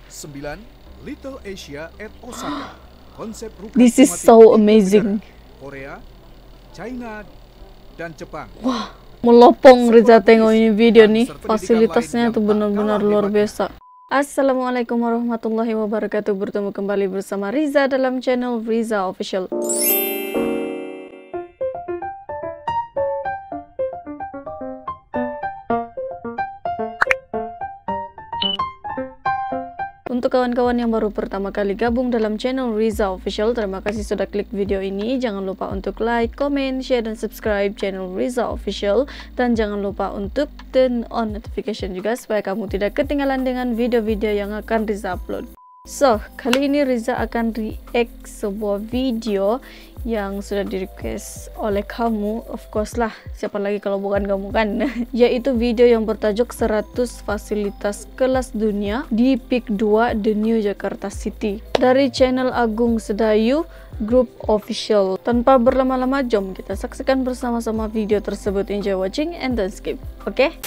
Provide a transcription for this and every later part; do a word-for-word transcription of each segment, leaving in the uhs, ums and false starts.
sembilan. Little Asia at Osaka. Konsep rukun This is otomatis so tiga amazing. negara, Korea, China, dan Jepang. Wah, melopong Riza Sekolah tengok Buddhis ini video dan nih. pendidikan Fasilitasnya lain itu yang tak benar-benar kalah luar hebatnya. biasa. Assalamualaikum warahmatullahi wabarakatuh. Bertemu kembali bersama Riza dalam channel Riza Official. Untuk kawan-kawan yang baru pertama kali gabung dalam channel Riza Official, terima kasih sudah klik video ini. Jangan lupa untuk like, comment, share, dan subscribe channel Riza Official. Dan jangan lupa untuk turn on notification juga supaya kamu tidak ketinggalan dengan video-video yang akan Riza upload. So, kali ini Riza akan react sebuah video yang sudah di request oleh kamu, of course lah, siapa lagi kalau bukan kamu kan. Yaitu video yang bertajuk seratus fasilitas kelas dunia di Peak dua The New Jakarta City dari channel Agung Sedayu Group Official. Tanpa berlama-lama, jom kita saksikan bersama-sama video tersebut. Enjoy watching and don't skip, oke? Okay?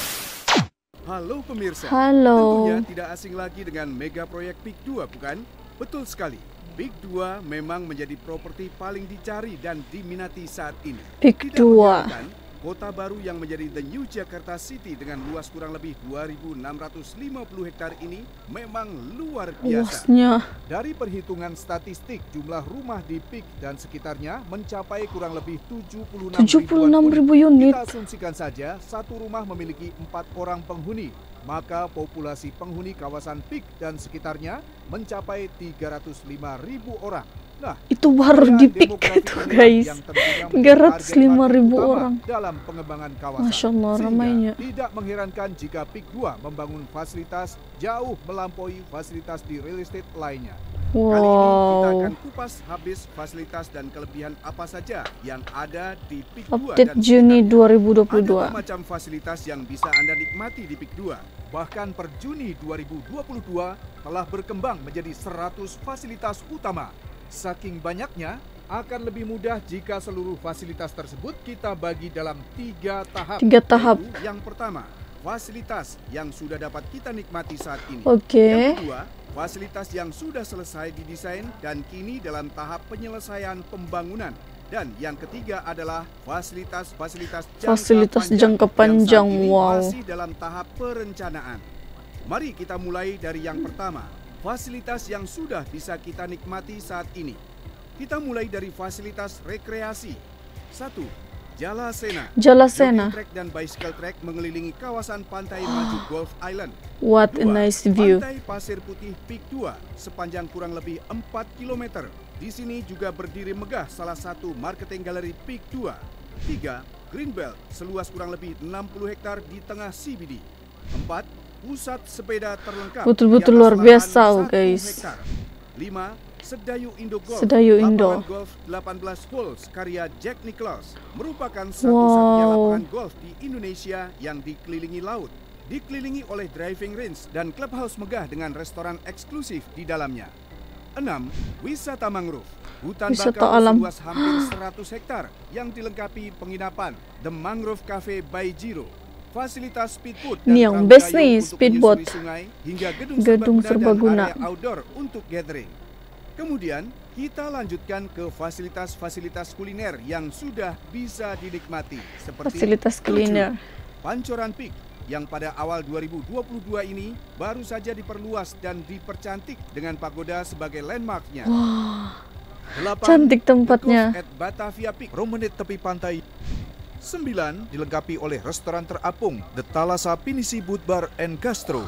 Halo pemirsa. Halo. Tentunya tidak asing lagi dengan mega proyek Peak dua, bukan? Betul sekali. Peak dua memang menjadi properti paling dicari dan diminati saat ini. Peak Tidak dua. mengherankan, kota baru yang menjadi The New Jakarta City dengan luas kurang lebih dua ribu enam ratus lima puluh hektar ini memang luar biasa. Luasnya. Dari perhitungan statistik, jumlah rumah di Peak dan sekitarnya mencapai kurang lebih tujuh puluh enam ribu unit. Kita asumsikan saja satu rumah memiliki empat orang penghuni, maka populasi penghuni kawasan Peak dan sekitarnya mencapai tiga ratus lima ribu orang. Nah, Itu baru di Peak itu guys, tiga ratus lima ribu orang dalam pengembangan kawasan. Masya Allah, Sehingga ramainya. tidak mengherankan jika Peak dua membangun fasilitas jauh melampaui fasilitas di real estate lainnya. Wow. Kali ini kita akan kupas habis fasilitas dan kelebihan apa saja yang ada di Peak dua. Update dan Juni dua ribu dua puluh dua. Ada macam fasilitas yang bisa Anda nikmati di Peak dua. Bahkan per Juni dua ribu dua puluh dua telah berkembang menjadi seratus fasilitas utama. Saking banyaknya, akan lebih mudah jika seluruh fasilitas tersebut kita bagi dalam tiga tahap. Tiga tahap. Yaitu yang pertama, fasilitas yang sudah dapat kita nikmati saat ini. Oke. Yang kedua, fasilitas yang sudah selesai didesain dan kini dalam tahap penyelesaian pembangunan. Dan yang ketiga adalah fasilitas-fasilitas jangka Fasilitas panjang jangka panjang, yang saat ini wow. masih dalam tahap perencanaan. Mari kita mulai dari yang pertama, fasilitas yang sudah bisa kita nikmati saat ini. Kita mulai dari fasilitas rekreasi. Satu, Jalasena. Jalasena. Jogging track dan bicycle track mengelilingi kawasan Pantai Maju Golf Island. What a Dua, nice view. Pantai Pasir Putih Peak dua sepanjang kurang lebih empat kilometer. Di sini juga berdiri megah salah satu marketing galeri Peak dua. Tiga, Greenbelt seluas kurang lebih enam puluh hektar di tengah C B D. Empat, pusat sepeda terlengkap. Betul-betul di atas luar lahan biasa, satu guys. hektar. Lima, Sedayu Indo Golf. Sedayu Lapangan Indo. golf delapan belas holes karya Jack Nicklaus merupakan satu-satunya Wow. lapangan golf di Indonesia yang dikelilingi laut. Dikelilingi oleh driving range dan clubhouse megah dengan restoran eksklusif di dalamnya. Enam, wisata mangrove. Hutan Wisata bakau alam. seluas hampir seratus hektar yang dilengkapi penginapan The Mangrove Cafe by Jiro. Fasilitas speedboat dan Ini yang perahu best kayu nih, untuk speedboat. menyusuri sungai hingga gedung, Gedung serbaguna serbaguna. dan area outdoor untuk gathering. Kemudian kita lanjutkan ke fasilitas-fasilitas kuliner yang sudah bisa dinikmati seperti Fasilitas kuliner. tujuh, Pancoran Peak yang pada awal dua ribu dua puluh dua ini baru saja diperluas dan dipercantik dengan pagoda sebagai landmarknya. Wah, Delapan, cantik The tempatnya. Golf at Batavia Peak, promenade tepi pantai. Sembilan, dilengkapi oleh restoran terapung The Thalassa Pinisi Boot Bar and Gastro.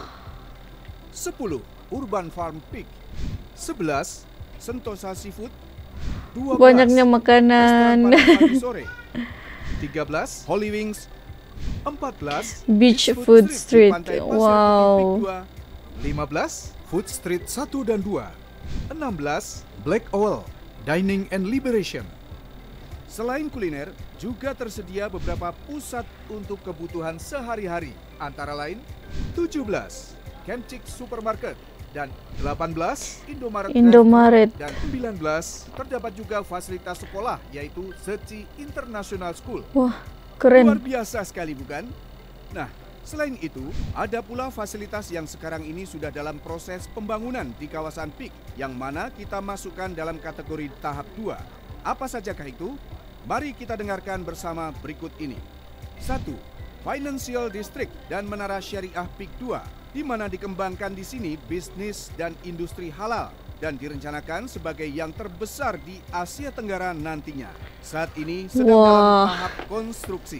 Sepuluh, Urban Farm Peak. Sebelas, Sentosa Seafood. Dua belas, Banyaknya makanan. restoran pada pagi sore. Tiga belas, Holy Wings. Empat belas, Beach Food Street. di Pantai Pasir Putih Wow. Peak dua. Lima belas, Food Street satu dan dua. Enam belas, Black Owl Dining and Liberation. Selain kuliner, juga tersedia beberapa pusat untuk kebutuhan sehari-hari, antara lain tujuh belas, Kenchik Supermarket, dan delapan belas, Indomaret, Indomaret. dan sembilan belas, terdapat juga fasilitas sekolah, yaitu Seci International School. Wah, Luar keren. biasa sekali bukan? Nah, Selain itu, ada pula fasilitas yang sekarang ini sudah dalam proses pembangunan di kawasan Peak, yang mana kita masukkan dalam kategori tahap dua. Apa sajakah itu? Mari kita dengarkan bersama berikut ini. satu. Financial District dan Menara Syariah Peak dua, di mana dikembangkan di sini bisnis dan industri halal dan direncanakan sebagai yang terbesar di Asia Tenggara nantinya. Saat ini sedang Wah. dalam tahap konstruksi.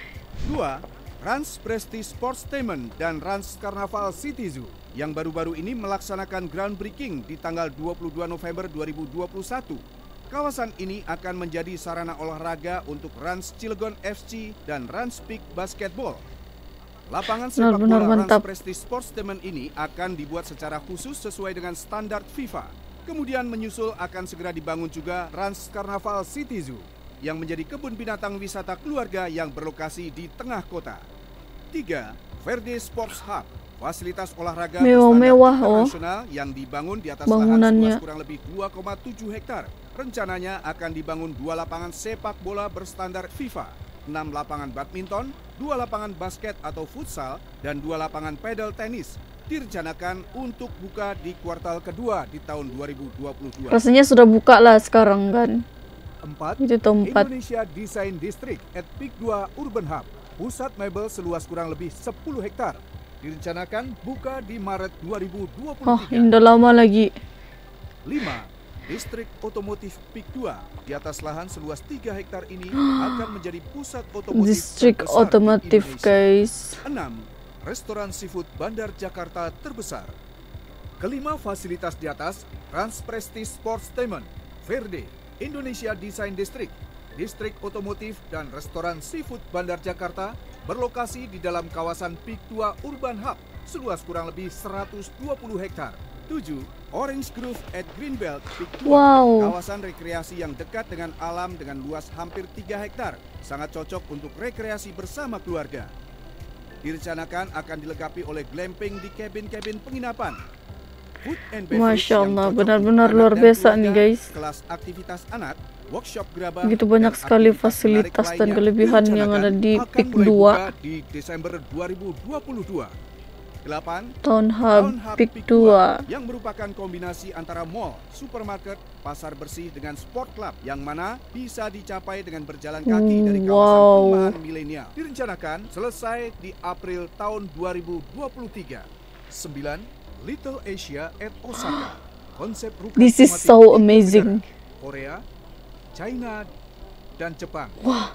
Dua. Rans Prestige Sportstainment dan Rans Carnaval City Zoo yang baru-baru ini melaksanakan groundbreaking di tanggal dua puluh dua November dua ribu dua puluh satu. Kawasan ini akan menjadi sarana olahraga untuk Rans Cilegon F C dan Rans Peak Basketball. Lapangan sepak bola Rans Prestige Sportstainment ini akan dibuat secara khusus sesuai dengan standar FIFA. Kemudian menyusul akan segera dibangun juga Rans Carnaval City Zoo yang menjadi kebun binatang wisata keluarga yang berlokasi di tengah kota. Tiga. Verde Sports Hub, fasilitas olahraga mewah-mewah internasional oh. yang dibangun di atas lahan seluas kurang lebih dua koma tujuh hektar. Rencananya akan dibangun dua lapangan sepak bola berstandar FIFA, enam lapangan badminton, dua lapangan basket atau futsal, dan dua lapangan pedal tenis. Direncanakan untuk buka di kuartal kedua di tahun dua ribu dua puluh dua. Rasanya sudah buka lah sekarang kan. Empat. Itu tempat. Indonesia Design District at Peak dua Urban Hub, pusat mebel seluas kurang lebih sepuluh hektar. Direncanakan buka di Maret dua ribu dua puluh tiga. Oh, ini udah lama lagi. Lima. Distrik Otomotif Peak dua di atas lahan seluas tiga hektar ini akan menjadi pusat otomotif Distrik terbesar otomotif, di Indonesia. guys. Enam. Restoran seafood Bandar Jakarta terbesar. Kelima fasilitas di atas, Rans Prestige Sportstainment, Verde, Indonesia Design District, Distrik Otomotif dan Restoran Seafood Bandar Jakarta berlokasi di dalam kawasan Peak dua Urban Hub seluas kurang lebih seratus dua puluh hektar. Tujuh. Orange Grove at Greenbelt Peak dua, wow. kawasan rekreasi yang dekat dengan alam dengan luas hampir tiga hektar, sangat cocok untuk rekreasi bersama keluarga. Direncanakan akan dilengkapi oleh glamping di kabin-kabin penginapan. Food and beverage Masya Allah, benar-benar luar luar biasa nih guys. Kelas aktivitas anak, workshop gerabah, begitu banyak sekali fasilitas dan kelebihan yang ada di Peak dua di Desember dua ribu dua puluh dua. Delapan. Town Hub Peak dua yang merupakan kombinasi antara mall, supermarket, pasar bersih dengan sport club yang mana bisa dicapai dengan berjalan kaki dari kawasan wow. perumahan milenial. Direncanakan selesai di April tahun dua ribu dua puluh tiga. Sembilan. Little Asia at Osaka. Konsep ruko This is so amazing. Korea, China, dan Jepang. Wah.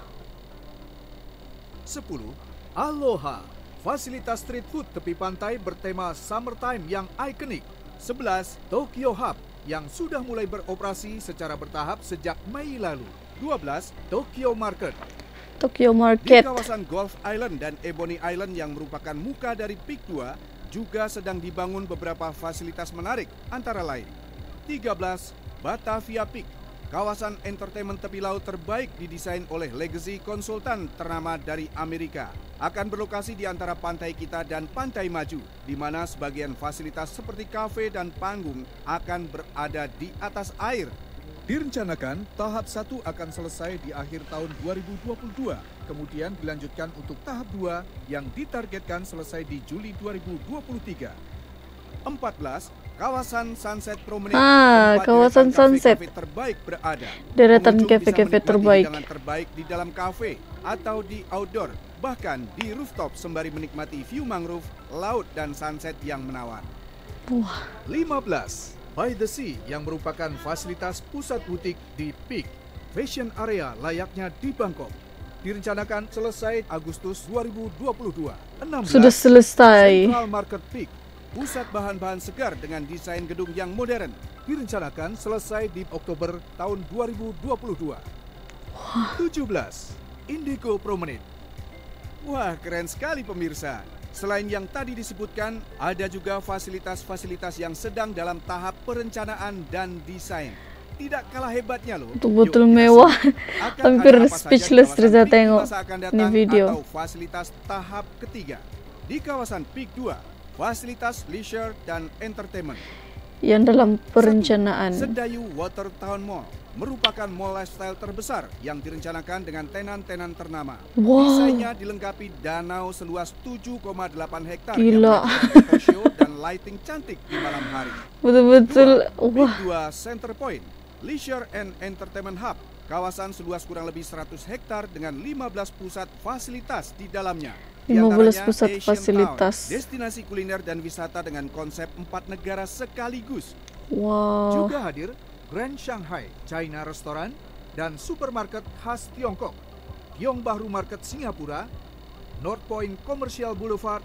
Sepuluh. Aloha, fasilitas street food tepi pantai bertema summertime yang ikonik. Sebelas. Tokyo Hub yang sudah mulai beroperasi secara bertahap sejak Mei lalu. Dua belas. Tokyo Market. Tokyo Market. Di kawasan Golf Island dan Ebony Island yang merupakan muka dari Peak dua, juga sedang dibangun beberapa fasilitas menarik, antara lain. Tiga belas. Batavia Peak, kawasan entertainment tepi laut terbaik didesain oleh Legacy Konsultan ternama dari Amerika. Akan berlokasi di antara pantai kita dan Pantai Maju, di mana sebagian fasilitas seperti kafe dan panggung akan berada di atas air. Direncanakan tahap satu akan selesai di akhir tahun dua ribu dua puluh dua, kemudian dilanjutkan untuk tahap dua yang ditargetkan selesai di Juli dua ribu dua puluh tiga. Empat belas. Kawasan Sunset Promenade, ah, kawasan Sunset kafe terbaik berada. Deretan kafe-kafe terbaik. Hidangan terbaik di dalam kafe atau di outdoor, bahkan di rooftop sembari menikmati view mangrove, laut dan sunset yang menawan. Wah. lima belas. By the Sea yang merupakan fasilitas pusat butik di Peak, fashion area layaknya di Bangkok. Direncanakan selesai Agustus dua ribu dua puluh dua. enam belas. Sudah selesai. Central Market Peak, pusat bahan-bahan segar dengan desain gedung yang modern. Direncanakan selesai di Oktober tahun dua ribu dua puluh dua. tujuh belas. Indigo Promenade. Wah, keren sekali pemirsa. Selain yang tadi disebutkan, ada juga fasilitas-fasilitas yang sedang dalam tahap perencanaan dan desain. Tidak kalah hebatnya loh. Betul-betul mewah. Hampir speechless Riza tengok ini video. Atau fasilitas tahap ketiga. Di kawasan Peak dua, fasilitas leisure dan entertainment. yang dalam perencanaan. Satu, Sedayu Water Town Mall merupakan mall lifestyle terbesar yang direncanakan dengan tenan-tenan ternama. Wow. Desainnya dilengkapi danau seluas tujuh koma delapan hektar Gila. yang show dan lighting cantik di malam hari. Betul-betul. Dua, Wah. dua Center Point, Leisure and Entertainment Hub, kawasan seluas kurang lebih seratus hektar dengan lima belas pusat fasilitas di dalamnya. Di lima belas antaranya pusat Asian fasilitas. Town, destinasi kuliner dan wisata dengan konsep empat negara sekaligus. Wow. Juga hadir Grand Shanghai China Restaurant dan supermarket khas Tiongkok, Gyeongbahru Market Singapura, North Point Commercial Boulevard,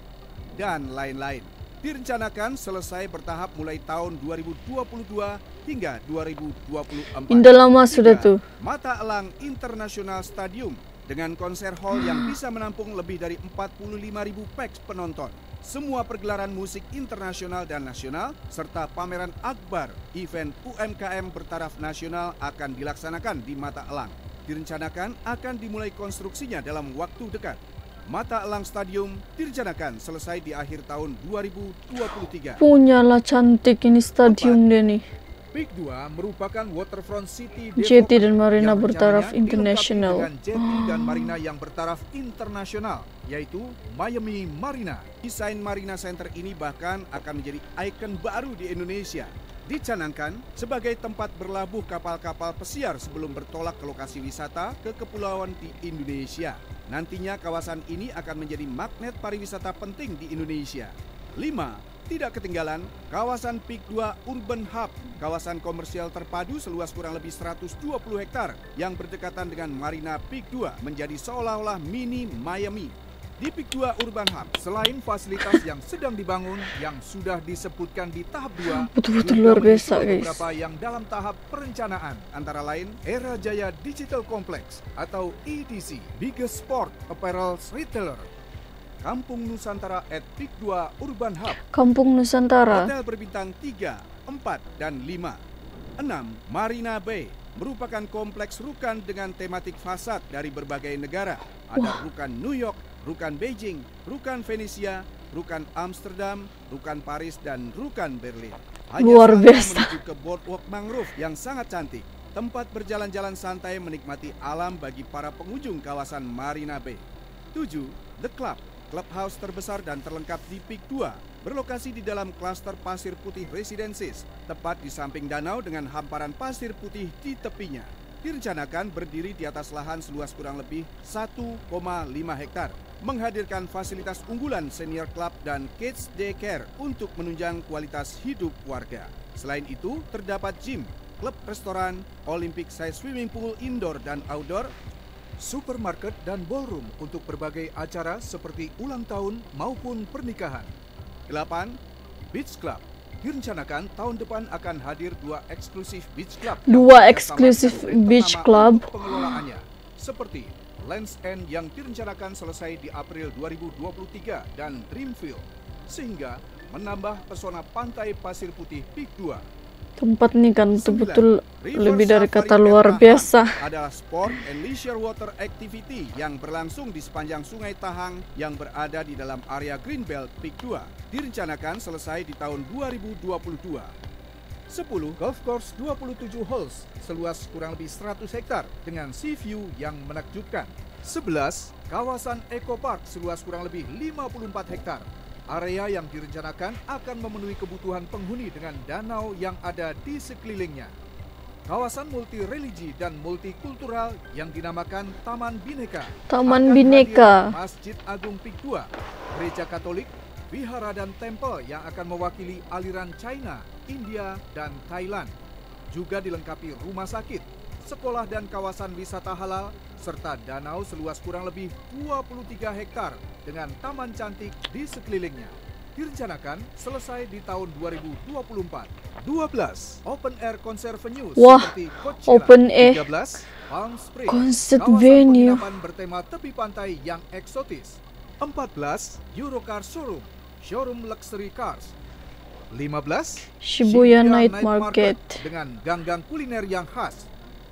dan lain-lain. Direncanakan selesai bertahap mulai tahun dua ribu dua puluh dua hingga dua ribu dua puluh empat. Indah lama sudah tuh. Mata Elang International Stadium dengan konser hall yang bisa menampung lebih dari empat puluh lima ribu pax penonton. Semua pergelaran musik internasional dan nasional, serta pameran akbar event U M K M bertaraf nasional akan dilaksanakan di Mata Elang. Direncanakan akan dimulai konstruksinya dalam waktu dekat. Mata Elang Stadium direncanakan selesai di akhir tahun dua ribu dua puluh tiga. Punyalah cantik ini stadium deh nih. Peak dua merupakan waterfront city Jetty dan marina bertaraf internasional. Dengan jetty dan marina yang bertaraf internasional, yaitu Miami Marina. Desain Marina Center ini bahkan akan menjadi ikon baru di Indonesia. Dicanangkan sebagai tempat berlabuh kapal-kapal pesiar sebelum bertolak ke lokasi wisata ke kepulauan di Indonesia. Nantinya kawasan ini akan menjadi magnet pariwisata penting di Indonesia. lima. Tidak ketinggalan, kawasan Peak dua Urban Hub, kawasan komersial terpadu seluas kurang lebih seratus dua puluh hektar yang berdekatan dengan Marina Peak dua menjadi seolah-olah mini Miami. Di Peak dua Urban Hub, selain fasilitas yang sedang dibangun yang sudah disebutkan di tahap dua, betul-betul luar biasa guys. Beberapa yang dalam tahap perencanaan, antara lain Era Jaya Digital Complex atau E D C, Biggest Sport Apparel Retailer, Kampung Nusantara at Peak dua Urban Hub, Kampung Nusantara, hotel berbintang tiga, empat, dan lima. enam. Marina Bay merupakan kompleks rukan dengan tematik fasad dari berbagai negara. Ada Wah. Rukan New York, Rukan Beijing, Rukan Venesia, Rukan Amsterdam, Rukan Paris, dan Rukan Berlin. Hanya luar biasa. Menuju ke boardwalk mangrove yang sangat cantik. Tempat berjalan-jalan santai menikmati alam bagi para pengunjung kawasan Marina Bay. tujuh. The Club, clubhouse terbesar dan terlengkap di Peak dua, berlokasi di dalam klaster Pasir Putih Residences, tepat di samping danau dengan hamparan pasir putih di tepinya. Direncanakan berdiri di atas lahan seluas kurang lebih satu koma lima hektar, menghadirkan fasilitas unggulan senior club dan kids daycare untuk menunjang kualitas hidup warga. Selain itu, terdapat gym, klub restoran, Olympic size swimming pool indoor dan outdoor, supermarket dan ballroom untuk berbagai acara seperti ulang tahun maupun pernikahan. delapan. Beach Club. Direncanakan tahun depan akan hadir dua eksklusif beach club. Dua eksklusif beach club. Pengelolaannya seperti Lands End yang direncanakan selesai di April dua ribu dua puluh tiga dan Dreamfield, sehingga menambah pesona pantai pasir putih Peak dua. Tempat ini kan betul-betul lebih dari kata luar biasa. Adalah sport and leisure water activity yang berlangsung di sepanjang Sungai Tahang yang berada di dalam area Greenbelt Peak dua. Direncanakan selesai di tahun dua ribu dua puluh dua. sepuluh. Golf course dua puluh tujuh holes seluas kurang lebih seratus hektar dengan sea view yang menakjubkan. sebelas. Kawasan Eco Park seluas kurang lebih lima puluh empat hektar. Area yang direncanakan akan memenuhi kebutuhan penghuni dengan danau yang ada di sekelilingnya. Kawasan multi religi dan multikultural yang dinamakan Taman Bineka. Taman Bineka. Masjid Agung Peak dua, Gereja Katolik, vihara dan tempel yang akan mewakili aliran China, India, dan Thailand. Juga dilengkapi rumah sakit, sekolah dan kawasan wisata halal, serta danau seluas kurang lebih dua puluh tiga hektar dengan taman cantik di sekelilingnya. Direncanakan selesai di tahun dua ribu dua puluh empat. dua belas. Open air concert venue Wah, seperti Coachella. open air. tiga belas. Palm Springs, concert kawasan venue penginapan bertema tepi pantai yang eksotis. empat belas. Eurocar Showroom, showroom luxury cars. lima belas. Shibuya Night Market dengan gang-gang kuliner yang khas.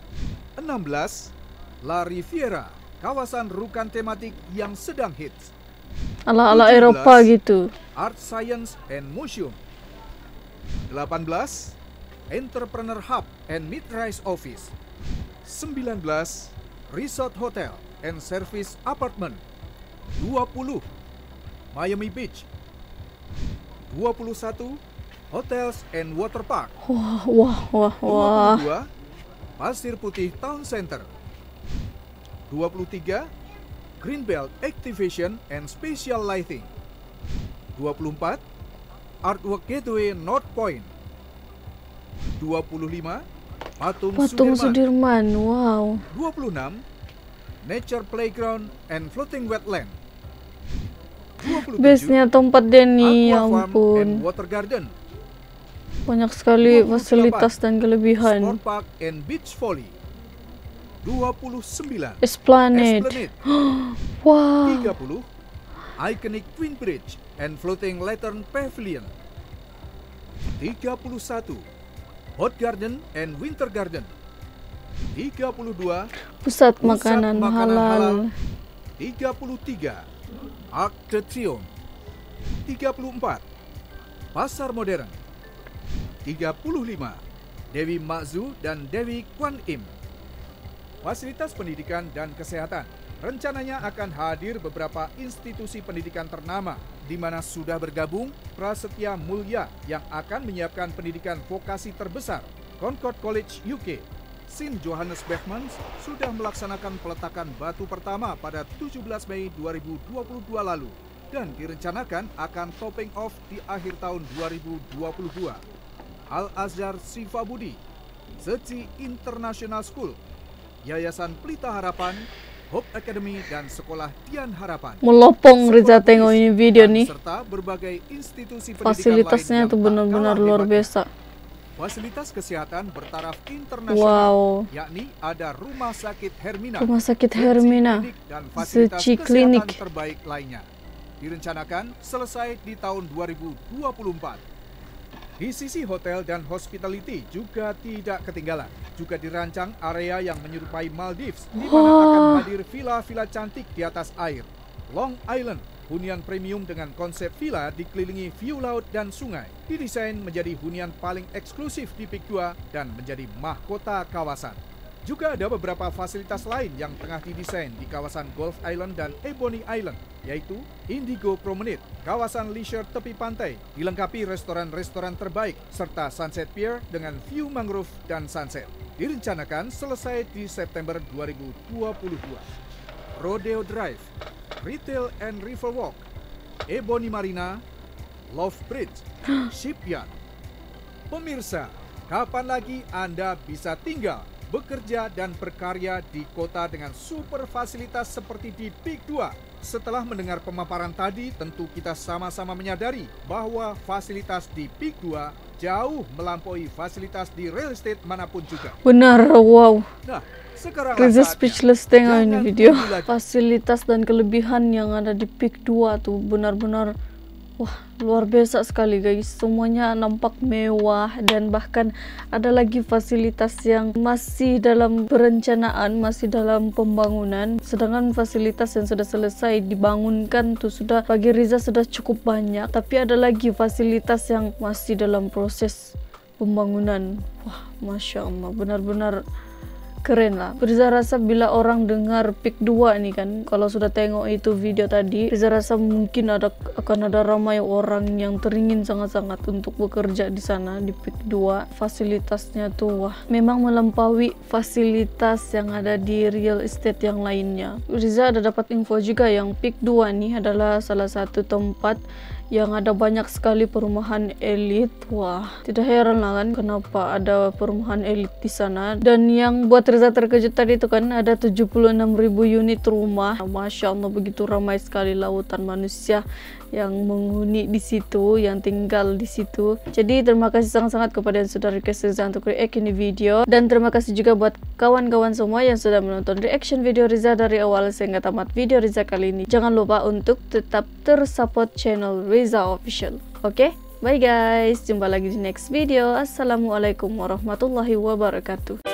enam belas. La Riviera, kawasan rukan tematik yang sedang hits. Ala-ala Eropa gitu. Art Science and Museum. delapan belas Entrepreneur Hub and Mid-Rise Office. Sembilan belas Resort Hotel and Service Apartment. Dua puluh Miami Beach. Dua puluh satu Hotels and Water Park. Wah, wah, wah, Dua wah. puluh dua Pasir Putih Town Center. Dua puluh tiga Greenbelt Activation and Special Lighting. Dua puluh empat Artwork Gateway North Point. Dua puluh lima Patung, Patung Sudirman. Sudirman, wow. Dua puluh enam Nature Playground and Floating Wetland. Dua puluh tujuh Base-nya tempat dia nih, ya Aqua Farm ampun. and Water Garden. Banyak sekali dua puluh fasilitas delapan dan kelebihan. Sport Park and Beach Volley. Dua puluh sembilan Esplanade. Esplanade. Wow. Tiga puluh Iconic Twin Bridge and Floating Lantern Pavilion. Tiga puluh satu Hot Garden and Winter Garden. Tiga puluh dua Pusat, Pusat makanan, makanan halal. halal. Tiga puluh tiga Arc de Triomphe. Tiga puluh empat Pasar Modern. Tiga puluh lima Dewi Makzu dan Dewi Kwan Im. Fasilitas pendidikan dan kesehatan. Rencananya akan hadir beberapa institusi pendidikan ternama di mana sudah bergabung Prasetya Mulya yang akan menyiapkan pendidikan vokasi terbesar. Concord College U K, Saint Johannes Beckmans sudah melaksanakan peletakan batu pertama pada tujuh belas Mei dua ribu dua puluh dua lalu dan direncanakan akan topping off di akhir tahun dua ribu dua puluh dua. Al-Azhar Sifabudi, Seci International School, Yayasan Pelita Harapan, Hope Academy dan Sekolah Dian Harapan. Melopong Riza Sekolah tengok Buddhis ini video dan nih. serta berbagai institusi pendidikan Fasilitasnya lain tuh yang tak benar-benar kalah luar hebatnya. biasa. Fasilitas kesehatan bertaraf internasional, Wow. yakni ada Rumah Sakit Hermina, Rumah Sakit Seci Hermina, Klinik, dan fasilitas Seci kesehatan Klinik. terbaik lainnya. Direncanakan selesai di tahun dua ribu dua puluh empat. Di sisi hotel dan hospitality juga tidak ketinggalan. Juga dirancang area yang menyerupai Maldives, di mana Wah. akan hadir villa-villa cantik di atas air. Long Island, hunian premium dengan konsep villa dikelilingi view laut dan sungai, didesain menjadi hunian paling eksklusif di Peak dua dan menjadi mahkota kawasan. Juga ada beberapa fasilitas lain yang tengah didesain di kawasan Gulf Island dan Ebony Island, yaitu Indigo Promenade, kawasan leisure tepi pantai, dilengkapi restoran-restoran terbaik, serta Sunset Pier dengan view mangrove dan sunset. Direncanakan selesai di September dua ribu dua puluh dua. Rodeo Drive, Retail and Riverwalk, Ebony Marina, Love Bridge, Shipyard. Pemirsa, kapan lagi Anda bisa tinggal, bekerja dan berkarya di kota dengan super fasilitas seperti di Peak dua? Setelah mendengar pemaparan tadi, tentu kita sama-sama menyadari bahwa fasilitas di Peak dua jauh melampaui fasilitas di real estate manapun juga. Benar, wow. Nah, sekarang Riza speechless tengok ini jangan video. tunggu lagi. Fasilitas dan kelebihan yang ada di Peak dua tuh benar-benar wah, luar biasa sekali guys. Semuanya nampak mewah dan bahkan ada lagi fasilitas yang masih dalam perencanaan, masih dalam pembangunan. Sedangkan fasilitas yang sudah selesai dibangunkan tuh sudah bagi Riza sudah cukup banyak, tapi ada lagi fasilitas yang masih dalam proses pembangunan. Wah, Masya Allah, benar-benar keren lah. Riza rasa bila orang dengar Peak dua nih kan, kalau sudah tengok itu video tadi, Riza rasa mungkin ada akan ada ramai orang yang teringin sangat-sangat untuk bekerja di sana di Peak dua. Fasilitasnya tuh wah, memang melampaui fasilitas yang ada di real estate yang lainnya. Riza ada dapat info juga yang Peak dua nih adalah salah satu tempat yang ada banyak sekali perumahan elit. Wah, tidak heran lah kan kenapa ada perumahan elit di sana. Dan yang buat Riza terkejut tadi itu kan ada tujuh puluh enam ribu unit rumah. Masya Allah, begitu ramai sekali lautan manusia yang menghuni di situ, yang tinggal di situ. Jadi terima kasih sangat-sangat kepada yang sudah request Riza untuk react ini video, dan terima kasih juga buat kawan-kawan semua yang sudah menonton reaction video Riza dari awal sehingga tamat video Riza kali ini. Jangan lupa untuk tetap terus support channel Riza Official. Oke, okay? Bye guys, jumpa lagi di next video. Assalamualaikum warahmatullahi wabarakatuh.